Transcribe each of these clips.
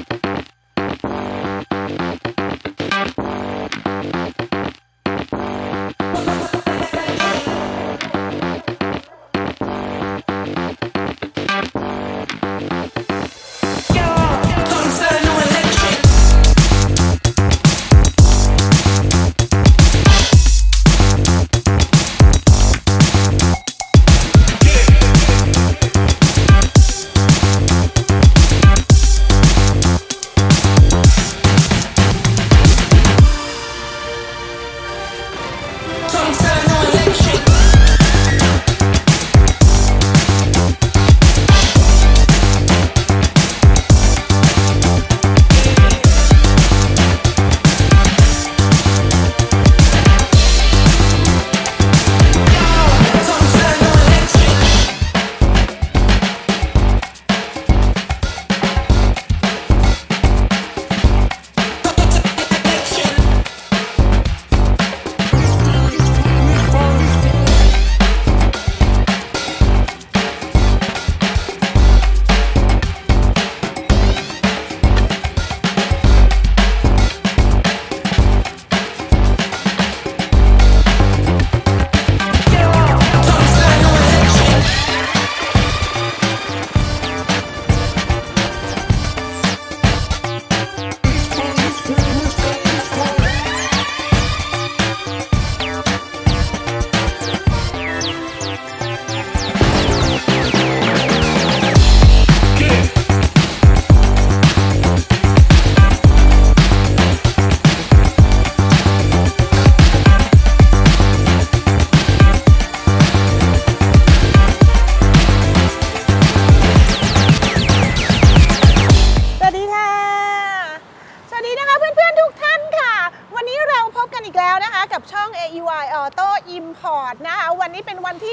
AEY Auto Import นะคะวันนี้เป็นวันที่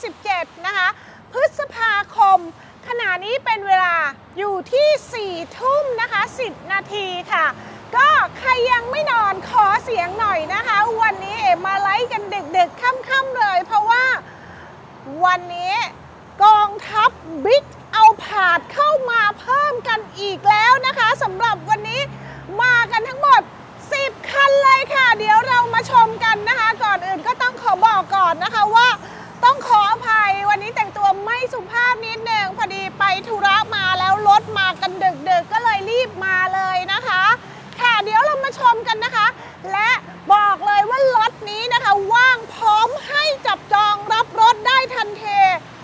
27 นะคะพฤษภาคมขณะนี้เป็นเวลาอยู่ที่ 4 ทุ่มนะคะ 10 นาทีค่ะก็ใครยังไม่นอนขอเสียงหน่อยนะคะวันนี้มาไลฟ์กันดึกๆค่ำๆเลยเพราะว่าวันนี้กองทัพบิ๊กเอาผาดเข้ามาเพิ่มกันอีกแล้วนะคะสำหรับวันนี้มากันทั้งหมด10 คันเลยค่ะเดี๋ยวเรามาชมกันนะคะก่อนอื่นก็ต้องขอบอกก่อนนะคะว่าต้องขออภัยวันนี้แต่งตัวไม่สุภาพนิดนึงพอดีไปธุระมาแล้วรถมากันดึกๆก็เลยรีบมาเลยนะคะค่ะเดี๋ยวเรามาชมกันนะคะและบอกเลยว่ารถนี้นะคะว่างพร้อมให้จับจองรับรถได้ทันที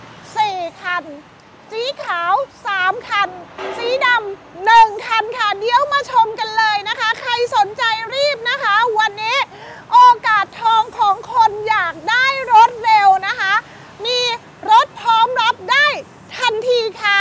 4 คันสีขาว3 คันสีดำ1 คันค่ะเดี๋ยวมาชมกันเลยนะคะใครสนใจรีบนะคะวันนี้โอกาสทองของคนอยากได้รถเร็วนะคะมีรถพร้อมรับได้ทันทีค่ะ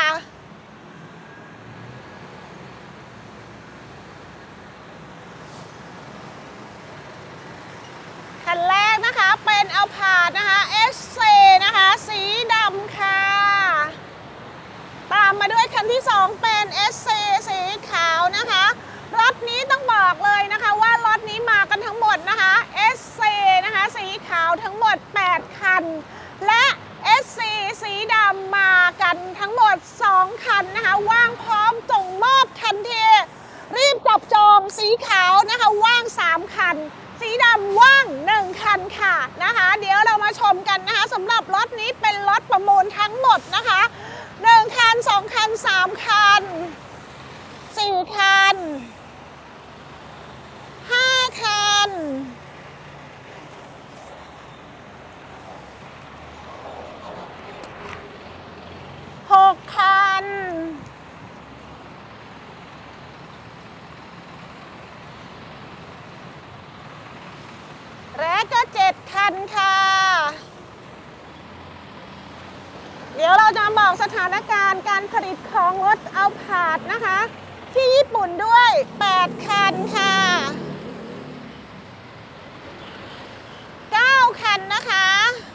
คันแรกนะคะเป็นอัลพาร์ดนะคะ SC นะคะสีดำค่ะตามมาด้วยคันที่2เป็น SC สีขาวนะคะรถนี้ต้องบอกเลยนะคะว่ารถนี้มากันทั้งหมดนะคะ SC นะคะสีขาวทั้งหมด8 คันและ SC สีดำมากันทั้งหมด2 คันนะคะว่างพร้อมส่งมอบทันทีรีบจับจองสีขาวนะคะว่าง3 คันสีดำว่าง1 คันค่ะนะคะเดี๋ยวเรามาชมกันนะคะสำหรับรถนี้เป็นรถประมูลทั้งหมดนะคะ1 คัน2 คัน3 คัน4 คัน5 คัน6 คันและก็7 คันค่ะเดี๋ยวเราจะบอกสถานการณ์การผลิตของรถอัลพาร์ดนะคะที่ญี่ปุ่นด้วย8 คันค่ะ9 คันนะคะ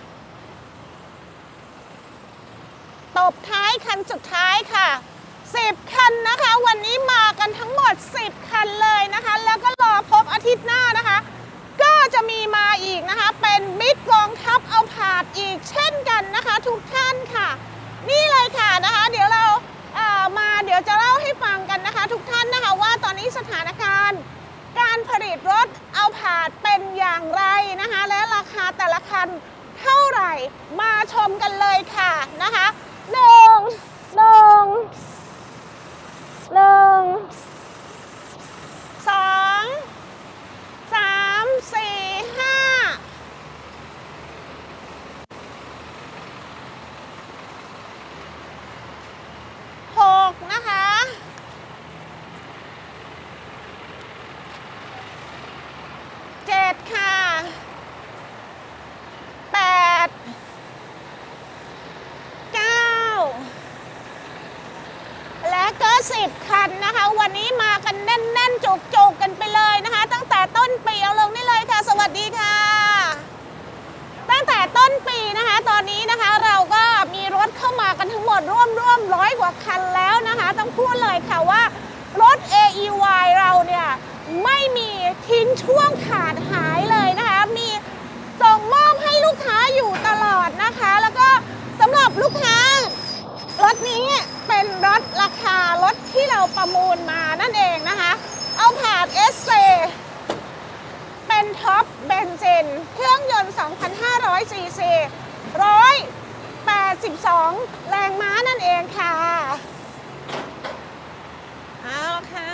ตบท้ายคันสุดท้ายค่ะ10 คันนะคะวันนี้มากันทั้งหมด10 คันเลยนะคะแล้วก็รอพบอาทิตย์หน้านะคะก็จะมีมาอีกนะคะเป็นบิ๊กกองทัพอัลพาร์ดอีกเช่นกันนะคะทุกท่านค่ะนี่เลยค่ะนะคะเดี๋ยวเราเดี๋ยวจะเล่าให้ฟังกันนะคะทุกท่านนะคะว่าตอนนี้สถานการณ์การผลิตรถเอาผาดเป็นอย่างไรนะคะและราคาแต่ละคันเท่าไหร่มาชมกันเลยค่ะนะคะหนึ่งสองสามสี่ห้าหกนะคะเจ็ดค่ะแปดเก้าและก็10 คันนะคะวันนี้มากันแน่นๆจุกๆกันไปเลยนะคะตั้งแต่ต้นปีเอาลงนี่เลยค่ะสวัสดีค่ะตั้งแต่ต้นปีนะคะตอนนี้นะคะเราก็มีรถเข้ามากันทั้งหมดร่วม100 กว่าคันแล้วนะคะต้องพูดเลยค่ะว่ารถ AEY เราเนี่ยไม่มีทิ้งช่วงขาดหายเลยนะคะมีส่งมอบให้ลูกค้าอยู่ตลอดนะคะแล้วก็สำหรับลูกค้ารถนี้เป็นรถราคารถที่เราประมูลมานั่นเองนะคะเอาผาด SC เป็นท็อปเบนซินเครื่องยนต์ 2,500 ซีซี 182 แรงม้านั่นเองค่ะเอาค่ะ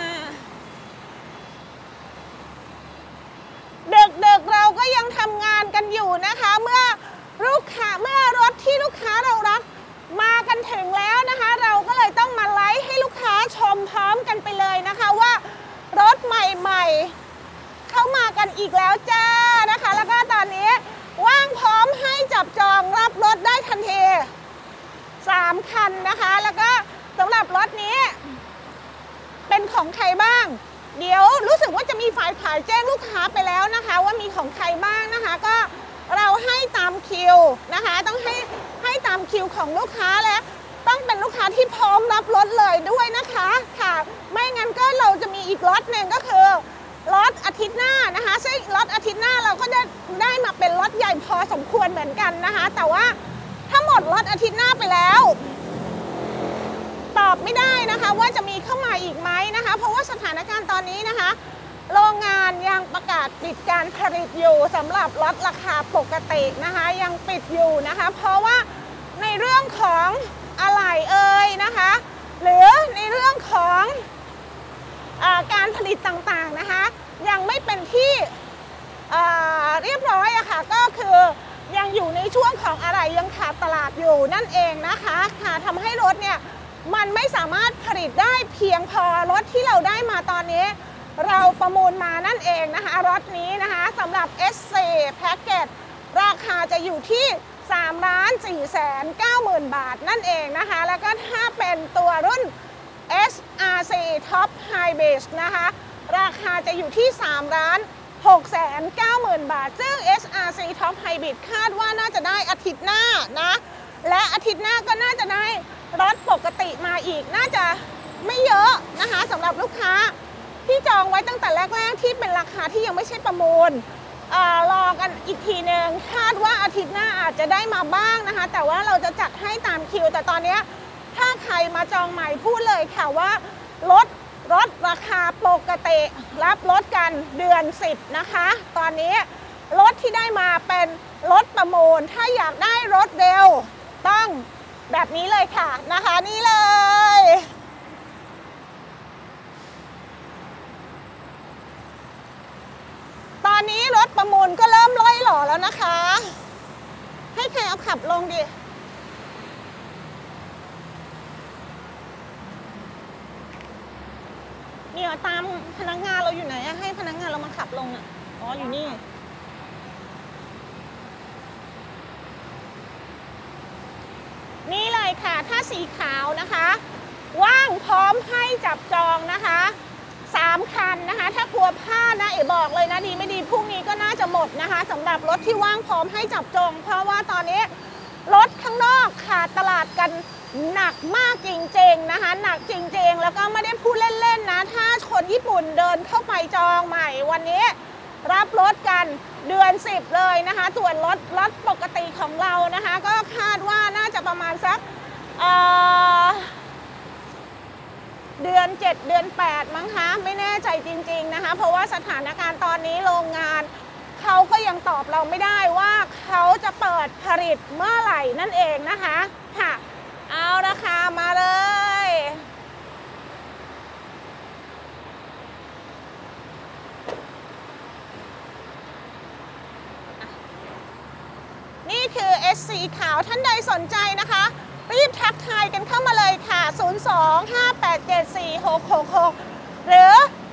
ดึกๆเราก็ยังทำงานกันอยู่นะคะเมื่อรถที่ลูกค้าเรารักมากันถึงแล้วนะคะเราก็เลยต้องมาไลฟ์ให้ลูกค้าชมพร้อมกันไปเลยนะคะว่ารถใหม่ๆเข้ามากันอีกแล้วจ้านะคะแล้วก็ตอนนี้ว่างพร้อมให้จับจองรับรถได้ทันที3 คันนะคะแล้วก็สำหรับรถนี้เป็นของใครบ้างเดี๋ยวรู้สึกว่าจะมีฝ่ายขายแจ้งลูกค้าไปแล้วนะคะว่ามีของใครบ้างนะคะก็เราให้ตามคิวนะคะต้องให้ตามคิวของลูกค้าและต้องเป็นลูกค้าที่พร้อมรับรถเลยด้วยนะคะค่ะไม่งั้นก็เราจะมีอีกรถหนึ่งก็คือรถอาทิตย์หน้านะคะซึ่งรถอาทิตย์หน้าเราก็ได้มาเป็นรถใหญ่พอสมควรเหมือนกันนะคะแต่ว่าถ้าหมดรถอาทิตย์หน้าไปแล้วตอบไม่ได้นะคะว่าจะมีเข้ามาอีกไหมนะคะเพราะว่าสถานการณ์ตอนนี้นะคะโรงงานยังประกาศปิดการผลิตอยู่สำหรับรถราคาปกตินะคะยังปิดอยู่นะคะเพราะว่าในเรื่องของอะไหล่นะคะหรือในเรื่องของการผลิตต่างๆนะคะยังไม่เป็นที่เรียบร้อยอะค่ะก็คือยังอยู่ในช่วงของอะไรยังขาดตลาดอยู่นั่นเองนะคะค่ะทำให้รถเนี่ยมันไม่สามารถผลิตได้เพียงพอรถที่เราได้มาตอนนี้เราประมูลมานั่นเองนะคะรถนี้นะคะสำหรับ SC Package ราคาจะอยู่ที่ 3,490,000 บาทนั่นเองนะคะแล้วก็ถ้าเป็นตัวรุ่น SRC Top Hybrid นะคะราคาจะอยู่ที่ 3,690,000 บาทซึ่ง SRC Top Hybrid คาดว่าน่าจะได้อาทิตย์หน้านะและอาทิตย์หน้าก็น่าจะได้รถปกติมาอีกน่าจะไม่เยอะนะคะสำหรับลูกค้าที่จองไว้ตั้งแต่แรกๆที่เป็นราคาที่ยังไม่ใช่ประมูลรอกันอีกทีหนึ่งคาดว่าอาทิตย์หน้าอาจจะได้มาบ้างนะคะแต่ว่าเราจะจัดให้ตามคิวแต่ตอนนี้ถ้าใครมาจองใหม่พูดเลยค่ะว่ารถราคาปกติรับรถกันเดือน10นะคะตอนนี้รถที่ได้มาเป็นรถประมูลถ้าอยากได้รถเร็วต้องแบบนี้เลยค่ะนะคะนี่เลยตอนนี้รถประมูลก็เริ่มล่อยหล่อแล้วนะคะให้ใครเอาขับลงดิเนี่ยตามพนักงานเราอยู่ไหนให้พนักงานเรามาขับลงอ่ะอ๋ออยู่นี่นี่เลยค่ะถ้าสีขาวนะคะว่างพร้อมให้จับจองนะคะ3 คันนะคะถ้ากลัวพลาดนะบอกเลยนะดีไม่ดีพรุ่งนี้ก็น่าจะหมดนะคะสำหรับรถที่ว่างพร้อมให้จับจองเพราะว่าตอนนี้รถข้างนอกขาดตลาดกันหนักมากจริงๆนะคะหนักจริงๆแล้วก็ไม่ได้พูดเล่นๆนะถ้าคนญี่ปุ่นเดินเข้าไปจองใหม่วันนี้รับรถกันเดือน10เลยนะคะส่วนรถปกติของเรานะคะก็คาดว่าน่าจะประมาณสักเดือน 7 เดือน 8มั้งคะไม่แน่ใจจริงๆนะคะเพราะว่าสถานการณ์ตอนนี้โรงงานเขาก็ยังตอบเราไม่ได้ว่าเขาจะเปิดผลิตเมื่อไหร่นั่นเองนะคะค่ะเอาราคามาเลยนี่คือ SC ขาวท่านใดสนใจนะคะรีบทักทายกันเข้ามาเลยค่ะ 025874666 หรือ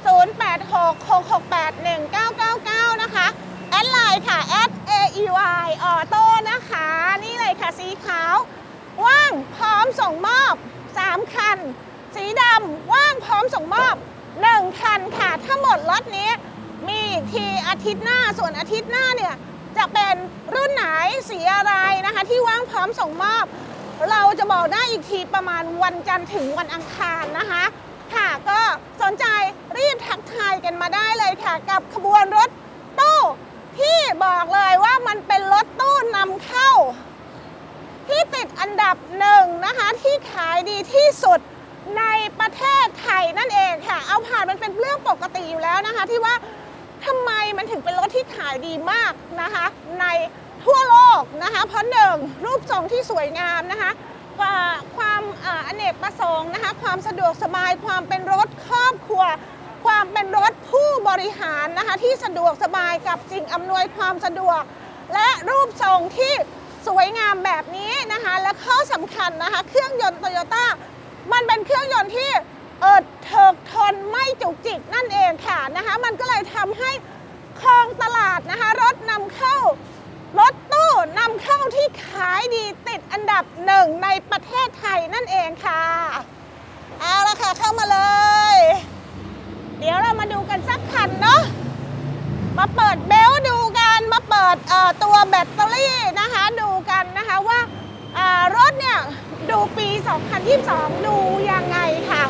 0866681999 นะคะแอดไลน์ค่ะ @AEY Auto นะคะนี่เลยค่ะสีขาวว่างพร้อมส่งมอบ3คันสีดำว่างพร้อมส่งมอบ1คันค่ะทั้งหมดล็อตนี้มีทีอาทิตย์หน้าส่วนอาทิตย์หน้าเนี่ยจะเป็นรุ่นไหนสีอะไรนะคะที่ว่างพร้อมส่งมอบเราจะบอกได้อีกทีประมาณวันจันทร์ถึงวันอังคารนะคะค่ะก็สนใจรีบทักทายกันมาได้เลยค่ะกับขบวนรถตู้ที่บอกเลยว่ามันเป็นรถตู้นำเข้าที่ติดอันดับ1นะคะที่ขายดีที่สุดในประเทศไทยนั่นเองค่ะเอาผ่านมันเป็นเรื่องปกติอยู่แล้วนะคะที่ว่าทำไมมันถึงเป็นรถที่ขายดีมากนะคะในทั่วโลกนะคะเพราะ1รูปทรงที่สวยงามนะคะความอเนกประสงค์นะคะความสะดวกสบายความเป็นรถครอบครัวความเป็นรถผู้บริหารนะคะที่สะดวกสบายกับสิ่งอำนวยความสะดวกและรูปทรงที่สวยงามแบบนี้นะคะและข้อสำคัญนะคะเครื่องยนต์โตโยต้ามันเป็นเครื่องยนต์ที่เถิกทนไม่จุกจิกนั่นเองค่ะนะคะมันก็เลยทำให้ครองตลาดนะคะรถนำเข้ารถตู้นำเข้าที่ขายดีติดอันดับ1ในประเทศไทยนั่นเองค่ะเอาละค่ะเข้ามาเลยเดี๋ยวเรามาดูกันสักคันเนาะมาเปิดเบลต์ดูกันมาเปิดตัวแบตเตอรี่นะคะดูกันนะคะว่ารถเนี่ยดูปี 2022 ดูยังไงค่ะ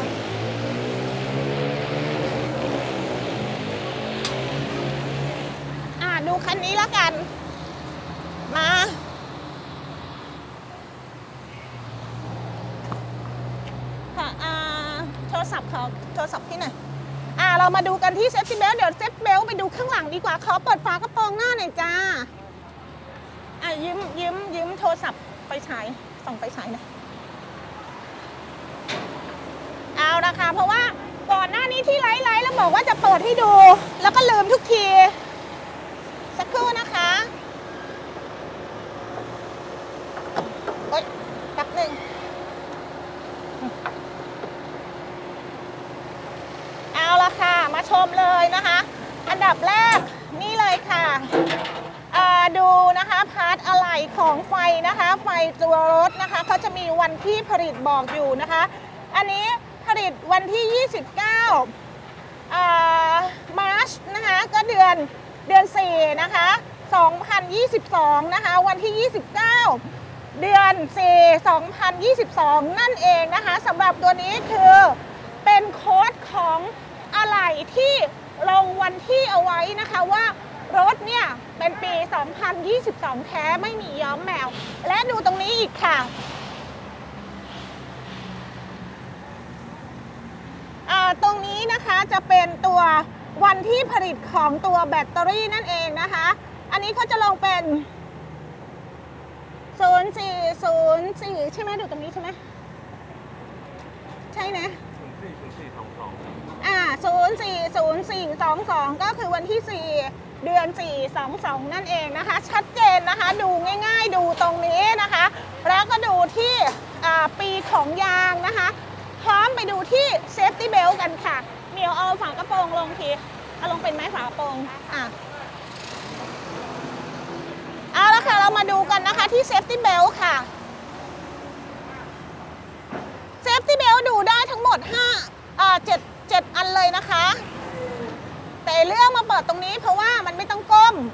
ดูคันนี้แล้วกันมาค่ะโทรศัพท์ที่ไหนเรามาดูกันที่เซฟตี้เบลต์เดี๋ยวเซฟเบลต์ไปดูข้างหลังดีกว่าขอเปิดฝากระโปรงหน้าหน่อยจ้ายืมโทรศัพท์ไปฉายส่องไปฉายหน่อยเอาละค่ะเพราะว่าก่อนหน้านี้ที่ไลฟ์แล้วบอกว่าจะเปิดให้ดูแล้วก็ลืมทุกทีสักครู่นะคะโอ๊ยแป๊บหนึ่งเอาละค่ะมาชมเลยนะคะอันดับแรกนี่เลยค่ะดูนะคะพาร์ทอะไหล่ของไฟนะคะไฟตัวรถนะคะเขาจะมีวันที่ผลิตบอกอยู่นะคะอันนี้ผลิตวันที่ 29มาร์ชนะคะก็เดือน4นะคะ2022นะคะวันที่ 29 เดือน 4 2022 นั่นเองนะคะสำหรับตัวนี้คือเป็นโค้ดของอะไหล่ที่ลงวันที่เอาไว้นะคะว่ารถเนี่ยเป็นปี 2022 แท้ไม่มีย้อมแมวและดูตรงนี้อีกค่ะตรงนี้นะคะจะเป็นตัววันที่ผลิตของตัวแบตเตอรี่นั่นเองนะคะอันนี้เขาจะลงเป็น0404ใช่ไหมดูตรงนี้ใช่ไหมใช่นะ040422ก็คือวันที่4เดือน422นั่นเองนะคะชัดเจนนะคะดูง่ายๆดูตรงนี้นะคะแล้วก็ดูที่ปีของยางนะคะพร้อมไปดูที่เซฟตี้เบลต์กันค่ะเดี๋ยวเอาฝากระโปรงลงทีเอาลงเป็นไหมฝากระโปรงเอาละค่ะเรามาดูกันนะคะที่เซฟตี้เบลต์ค่ะเซฟตี้เบลต์ดูได้ทั้งหมด7อันเลยนะคะแต่เลือกมาเปิดตรงนี้เพราะว่ามันไม่ต้องก้ม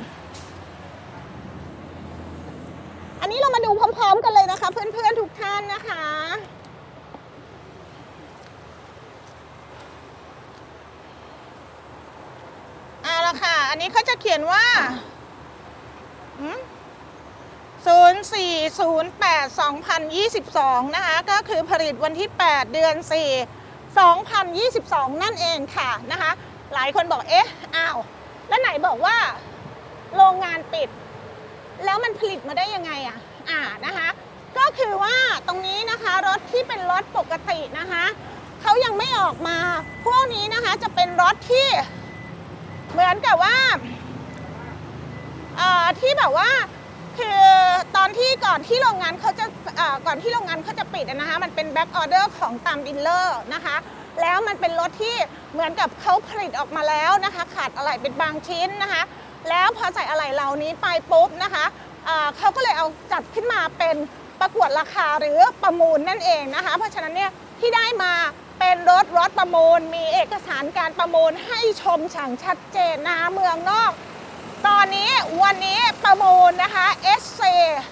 อันนี้เรามาดูพร้อมๆกันเลยนะคะเพื่อนๆทุกท่านนะคะเอาละค่ะอันนี้เขาจะเขียนว่า0408-2022นะคะก็คือผลิตวันที่8เดือน4 2022 นั่นเองค่ะนะคะหลายคนบอกเอ๊ะอ้าวแล้วไหนบอกว่าโรงงานปิดแล้วมันผลิตมาได้ยังไงนะคะก็คือว่าตรงนี้นะคะรถที่เป็นรถปกตินะคะเขายังไม่ออกมาพวกนี้นะคะจะเป็นรถที่เหมือนกับว่าที่แบบว่าคือตอนที่ก่อนที่โรงงานเขาจะปิดนะคะมันเป็นแบ็กออเดอร์ของตามดีลเลอร์นะคะแล้วมันเป็นรถที่เหมือนกับเขาผลิตออกมาแล้วนะคะขาดอะไหล่เป็นบางชิ้นนะคะแล้วพอใส่อะไหล่เหล่านี้ไปปุ๊บนะคะเขาก็เลยเอาจัดขึ้นมาเป็นประกวดราคาหรือประมูลนั่นเองนะคะเพราะฉะนั้นเนี่ยที่ได้มาเป็นรถประมูลมีเอกสารการประมูลให้ชมอย่างชัดเจนนะคะเมืองนอกตอนนี้วันนี้ประมูลนะคะ SC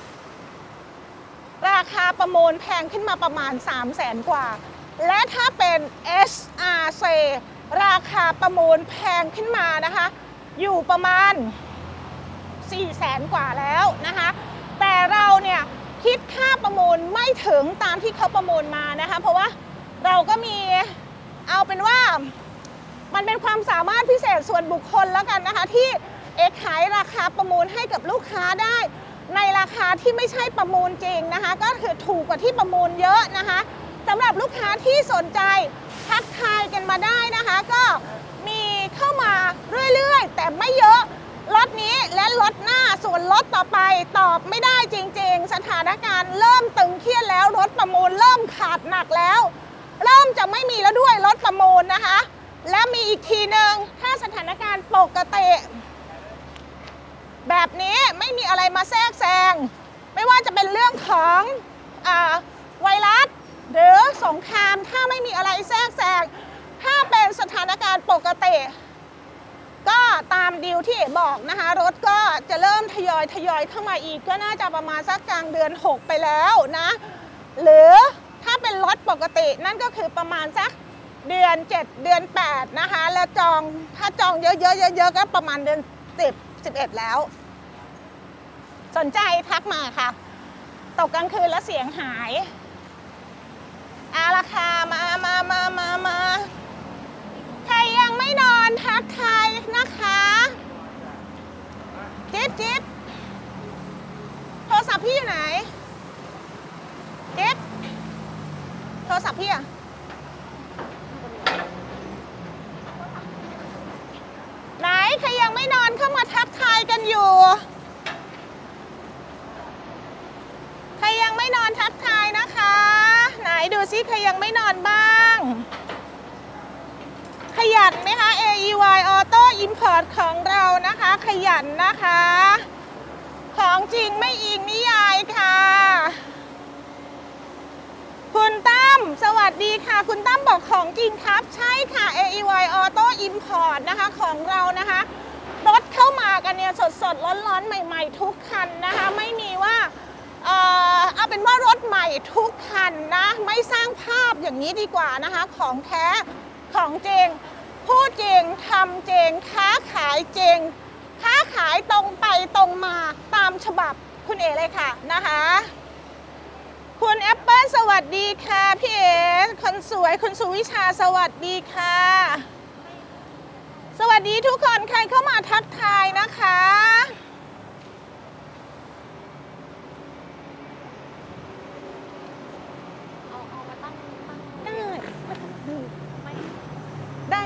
ราคาประมูลแพงขึ้นมาประมาณ 300,000 กว่าและถ้าเป็น SRC ราคาประมูลแพงขึ้นมานะคะอยู่ประมาณ 400,000 กว่าแล้วนะคะแต่เราเนี่ยคิดค่าประมูลไม่ถึงตามที่เขาประมูลมานะคะเพราะว่าเราก็มีเอาเป็นว่ามันเป็นความสามารถพิเศษส่วนบุคคลแล้วกันนะคะที่ขายราคาประมูลให้กับลูกค้าได้ในราคาที่ไม่ใช่ประมูลจริงนะคะก็คือถูกกว่าที่ประมูลเยอะนะคะสำหรับลูกค้าที่สนใจทักทายกันมาได้นะคะก็มีเข้ามาเรื่อยๆแต่ไม่เยอะรถนี้และรถหน้าส่วนรถต่อไปตอบไม่ได้จริงๆสถานการณ์เริ่มตึงเครียดแล้วรถประมูลเริ่มขาดหนักแล้วเริ่มจะไม่มีแล้วด้วยรถประมูลนะคะและมีอีกทีหนึ่งถ้าสถานการณ์ปกติแบบนี้ไม่มีอะไรมาแทรกแซงไม่ว่าจะเป็นเรื่องของไวรัสหรือสงครามถ้าไม่มีอะไรแทรกแซงถ้าเป็นสถานการณ์ปกติก็ตามดีลที่บอกนะคะรถก็จะเริ่มทยอยเข้ามาอีกก็น่าจะประมาณสักกลางเดือน 6ไปแล้วนะหรือถ้าเป็นรถปกตินั่นก็คือประมาณสักเดือน 7 เดือน 8นะคะแล้วถ้าจองเยอะๆก็ประมาณเดือน10 11แล้วสนใจทักมาค่ะตกกลางคืนแล้วเสียงหายราคามาใครยังไม่นอนทักทายนะคะจิ๊บโทรศัพท์พี่อยู่ไหนจิ๊บโทรศัพท์พี่ไหนใครยังไม่นอนเข้ามาทักทายกันอยู่ใครยังไม่นอนทักทายนะคะไหนดูซิใครยังไม่นอนบ้างขยันไหมคะ AEY Auto Import ของเรานะคะขยันนะคะของจริงไม่อิงนิยายค่ะคุณตั้มสวัสดีค่ะคุณตั้มบอกของจริงครับใช่ค่ะ AEY Auto Import นะคะของเรานะคะรถเข้ามากันเนี่ยสดร้อนใหม่ๆทุกคันนะคะไม่มีว่าเอาเป็นว่ารถใหม่ทุกคันนะไม่สร้างภาพอย่างนี้ดีกว่านะคะของแท้ของจริงพูดจริงทำจริงค้าขายจริงค้าขายตรงไปตรงมาตามฉบับคุณเอ๋เลยค่ะนะคะคุณแอปเปิ้ลสวัสดีค่ะพี่เอ๋คนสวยคุณสุวิชาสวัสดีค่ะสวัสดีทุกคนใครเข้ามาทักทายนะคะได้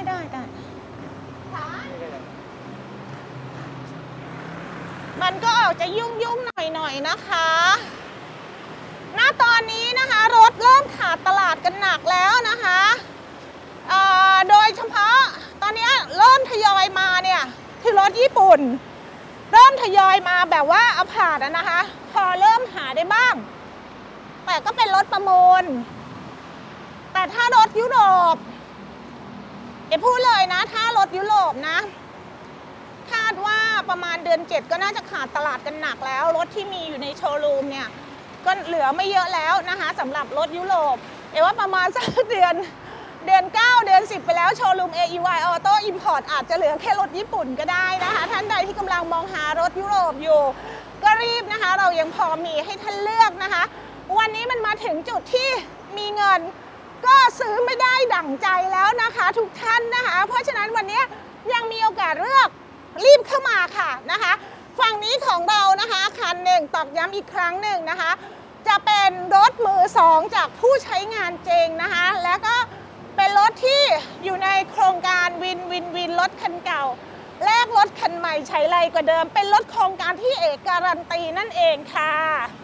มันก็ออกจะยุ่งหน่อยนะคะณตอนนี้นะคะรถเริ่มขาดตลาดกันหนักแล้วนะคะโดยเฉพาะตอนนี้เริ่มทยอยมาเนี่ยคือรถญี่ปุ่นเริ่มทยอยมาแบบว่าเอาผ่านนะคะพอเริ่มหาได้บ้างแต่ก็เป็นรถประมูลแต่ถ้ารถยุโรปพูดเลยนะถ้ารถยุโรปนะคาดว่าประมาณเดือน 7ก็น่าจะขาดตลาดกันหนักแล้วรถที่มีอยู่ในโชว์รูมเนี่ยก็เหลือไม่เยอะแล้วนะคะสำหรับรถยุโรปว่าประมาณสักเดือน 9 เดือน 10ไปแล้วโชว์รูม AEY Auto Import อาจจะเหลือแค่รถญี่ปุ่นก็ได้นะคะท่านใดที่กำลังมองหารถยุโรปอยู่ก็รีบนะคะเรายังพอมีให้ท่านเลือกนะคะวันนี้มันมาถึงจุดที่มีเงินก็ซื้อไม่ได้ดั่งใจแล้วนะคะทุกท่านนะคะเพราะฉะนั้นวันนี้ยังมีโอกาสเลือกรีบเข้ามาค่ะนะคะฝั่งนี้ของเรานะคะอาคารหนึ่งตอกย้ำอีกครั้งหนึ่งนะคะจะเป็นรถมือสองจากผู้ใช้งานจริงนะคะแล้วก็เป็นรถที่อยู่ในโครงการวินรถคันเก่าแลกรถคันใหม่ใช้ไรกว่าเดิมเป็นรถโครงการที่เอกการันตีนั่นเองค่ะ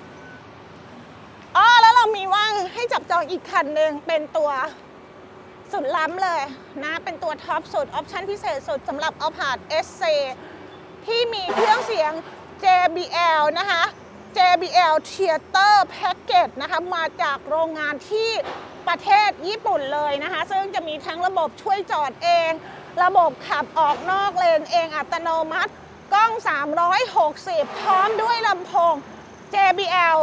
แล้วเรามีว่างให้จับจองอีกคันหนึ่งเป็นตัวสุดล้ำเลยนะเป็นตัวท็อปสุดออปชั่นพิเศษสุดสำหรับเอาผาด SC ที่มีเครื่องเสียง JBL นะคะ JBL Theater Package นะคะมาจากโรงงานที่ประเทศญี่ปุ่นเลยนะคะซึ่งจะมีทั้งระบบช่วยจอดเองระบบขับออกนอกเลนเองอัตโนมัติกล้อง360พร้อมด้วยลำโพง JBL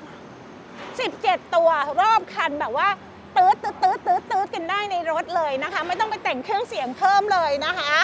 17 ตัวรอบคันแบบว่าตืดกันได้ในรถเลยนะคะไม่ต้องไปแต่งเครื่องเสียงเพิ่มเลยนะคะ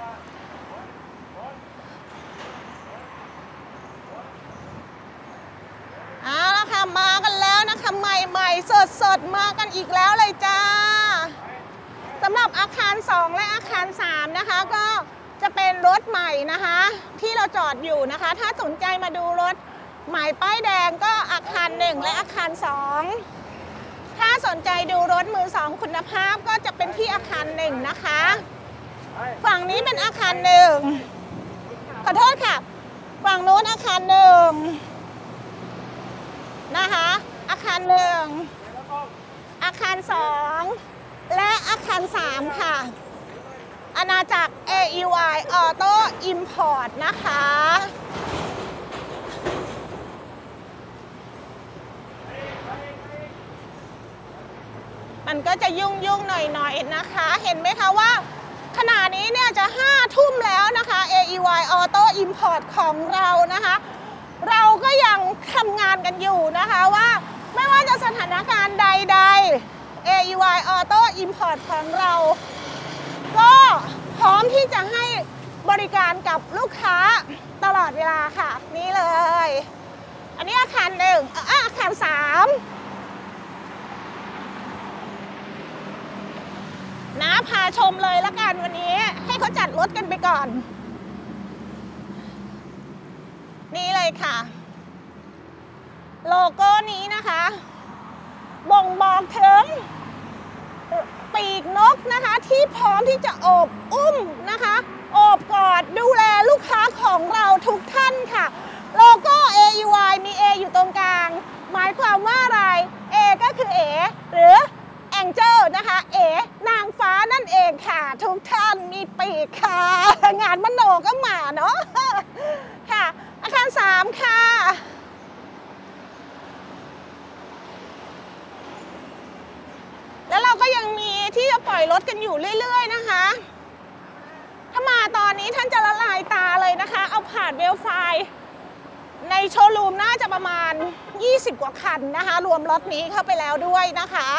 เอาละค่ะมากันแล้วนะคะใหม่ๆสดมากันอีกแล้วเลยจ้าสำหรับอาคาร2และอาคาร3นะคะก็จะเป็นรถใหม่นะคะที่เราจอดอยู่นะคะถ้าสนใจมาดูรถใหม่ป้ายแดงก็อาคาร1และอาคาร2ถ้าสนใจดูรถมือ2คุณภาพก็จะเป็นที่อาคาร1นะคะฝั่งนี้เป็นอาคาร1ขอโทษค่ะฝั่งโน้นอาคาร1นะคะอาคาร1อาคาร2และอาคาร3ค่ะอาณาจักร AEY Auto Import นะคะมันก็จะยุ่งหน่อยนะคะเห็นไหมคะว่าขณะนี้เนี่ยจะ5 ทุ่มแล้วนะคะ AEY Auto Import ของเรานะคะเราก็ยังทำงานกันอยู่นะคะว่าไม่ว่าจะสถานการณ์ใดๆ AEY Auto Import ของเราก็พร้อมที่จะให้บริการกับลูกค้าตลอดเวลาค่ะนี่เลยอันนี้อาคาร1อาคาร3นะพาชมเลยละกันวันนี้ให้เขาจัดรถกันไปก่อนนี่เลยค่ะโลโก้นี้นะคะบ่งบอกถึงปีกนกนะคะที่พร้อมที่จะโอบอุ้มนะคะโอบกอดดูแลลูกค้าของเราทุกท่านค่ะโลโก้ AEY มี A อยู่ตรงกลางหมายความว่าอะไร A ก็คือเอหรือแองเจิลนะคะเอนางฟ้านั่นเองค่ะทุกท่านมีปีกค่ะงานมโนก็มาเนาะค่ะอาคาร3ค่ะแล้วเราก็ยังมีที่จะปล่อยรถกันอยู่เรื่อยๆนะคะถ้ามาตอนนี้ท่านจะละลายตาเลยนะคะเอาผ่านเวลไฟในโชว์รูมน่าจะประมาณ20 กว่าคันนะคะรวมรถนี้เข้าไปแล้วด้วยนะคะ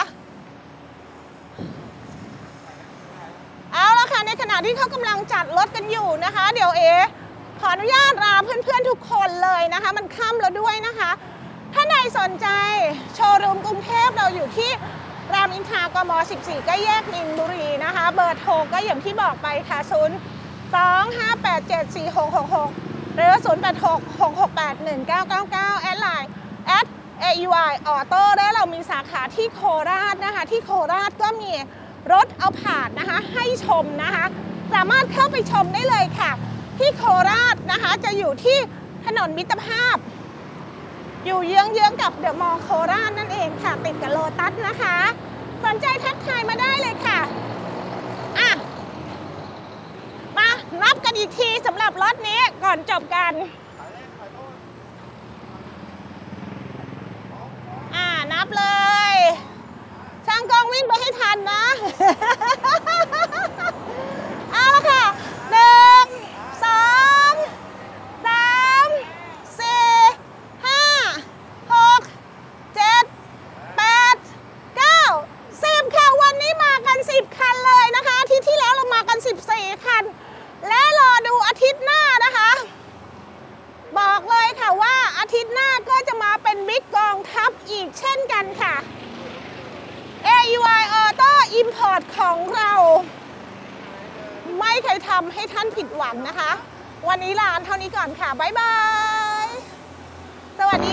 เอาละค่ะในขณะที่เขากำลังจัดรถกันอยู่นะคะเดี๋ยวขออนุญาตลาเพื่อนๆทุกคนเลยนะคะมันค่ำแล้วด้วยนะคะถ้าใครสนใจโชว์รูมกรุงเทพเราอยู่ที่รามอินทรากม14ก็แยกมินบุรีนะคะเบอร์โทรก็อย่างที่บอกไปค่ะ025874666หรือ0866681999แอดไลน์@AEY Auto และเรามีสาขาที่โคราชนะคะที่โคราชก็มีรถเอาผาดนะคะให้ชมนะคะสามารถเข้าไปชมได้เลยค่ะที่โคราชนะคะจะอยู่ที่ถนนมิตรภาพอยู่เยื้องๆกับเดอะมอลล์โคราชนั่นเองค่ะติดกับโลตัสนะคะสนใจทักทายมาได้เลยค่ะมานับกันอีกทีสำหรับรถนี้ก่อนจบกันนับเลยช่างกล้องวิ่งไปให้ทันนะเอาละค่ะ1 2 3 4 5 6 7 8 9 10ค่ะวันนี้มากัน10คันเลยนะคะอาทิตย์ที่แล้วเรามากัน14คันและรอดูอาทิตย์หน้านะคะบอกเลยค่ะว่าอาทิตย์หน้าก็จะมาเป็นบิ๊กกองทัพอีกเช่นกันค่ะ AEY Auto Import ของเราไม่เคยทำให้ท่านผิดหวังนะคะวันนี้ลาเท่านี้ก่อนค่ะบ๊ายบายสวัสดี